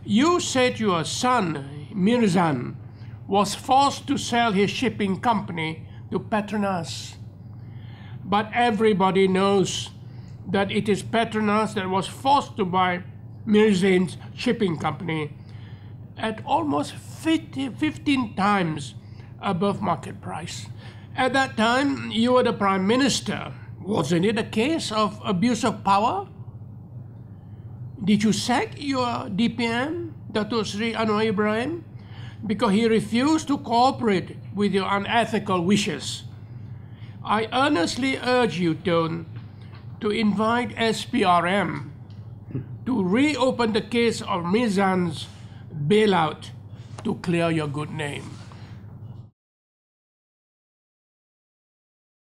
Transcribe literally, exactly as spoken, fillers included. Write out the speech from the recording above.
You said your son, Mirzan, was forced to sell his shipping company to Petronas. But everybody knows that it is Petronas that was forced to buy Mirzan's shipping company at almost fifty, fifteen times above market price. At that time, you were the Prime Minister. Wasn't it a case of abuse of power? Did you sack your D P M, Datuk Seri Anwar Ibrahim, because he refused to cooperate with your unethical wishes? I earnestly urge you, Tun, to invite S P R M to reopen the case of Mirzan's bailout to clear your good name.